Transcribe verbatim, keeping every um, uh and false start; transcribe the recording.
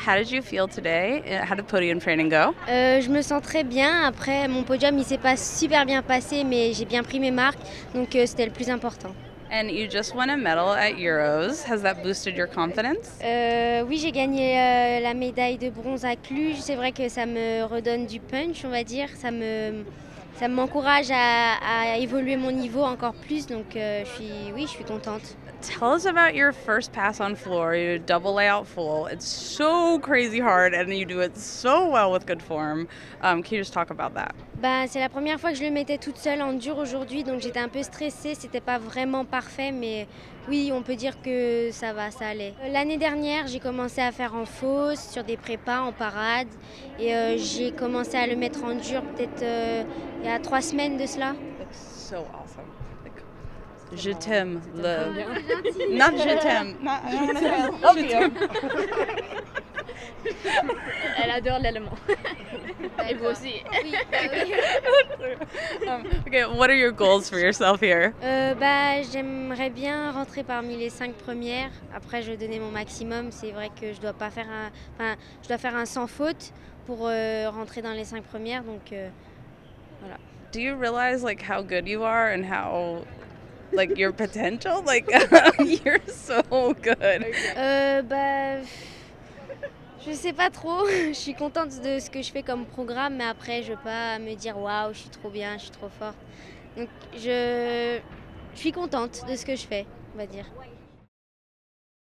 How did you feel today? How did podium training go? Euh, je me sens très bien. Après, mon podium, il s'est pas super bien passé, mais j'ai bien pris mes marques, donc euh, c'était le plus important. And you just won a medal at Euros. Has that boosted your confidence? Euh, oui, j'ai gagné euh, la médaille de bronze à Cluj. C'est vrai que ça me redonne du punch, on va dire. Ça me, ça m'encourage à, à évoluer mon niveau encore plus. Donc, euh, je suis, oui, je suis contente. Tell us about your first pass on floor. You did double layout full. It's so crazy hard, and you do it so well with good form. Um, can you just talk about that? Bah, c'est la première fois que je le mettais toute seule en dur aujourd'hui, donc j'étais un peu stressée. C'était pas vraiment parfait, mais oui, on peut dire que ça va, ça allait. Euh, L'année dernière, j'ai commencé à faire en fosse, sur des prépas, en parade, et euh, j'ai commencé à le mettre en dur peut-être euh, il y a trois semaines de cela. It's so awesome. Like, je t'aime, love. Not je t'aime. Not, I don't want to say I love you. Elle adore l'allemand. Et vous aussi. Oui, bah oui. um, okay, what are your goals for yourself here? Euh, bah, j'aimerais bien rentrer parmi les cinq premières. Après, je vais donner mon maximum. C'est vrai que je dois pas faire un, enfin, je dois faire un sans faute pour euh, rentrer dans les cinq premières. Donc euh, voilà. Do you realize like how good you are and how like your potential? Like you're so good. Euh, bah, je sais pas trop. Je suis contente de ce que je fais comme programme, mais après, je veux pas me dire waouh, je suis trop bien, je suis trop forte. Donc, je, je suis contente de ce que je fais, on va dire.